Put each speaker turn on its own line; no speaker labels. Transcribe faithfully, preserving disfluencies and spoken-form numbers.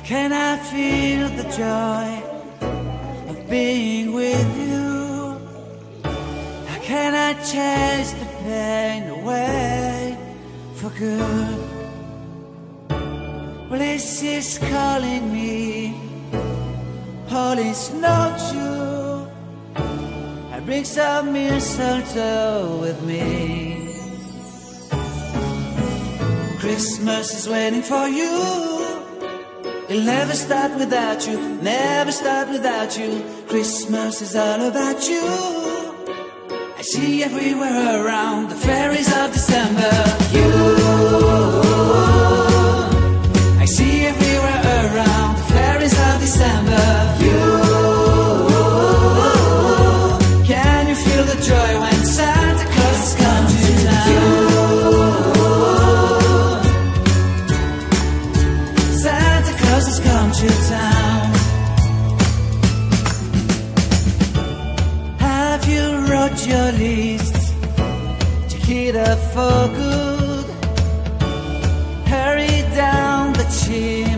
can I feel the joy of being with you? How can I chase the pain away for good? Well, this is calling me, all is not true. I bring some mistletoe with me. Christmas is waiting for you. It'll never start without you, never start without you. Christmas is all about you. I see everywhere around the fairies of December. You, I see everywhere around the fairies of December. You, can you feel the joy when Santa Claus has come to town? You, has come to town. Have you wrote your list to hit up for good? Hurry down the chimney,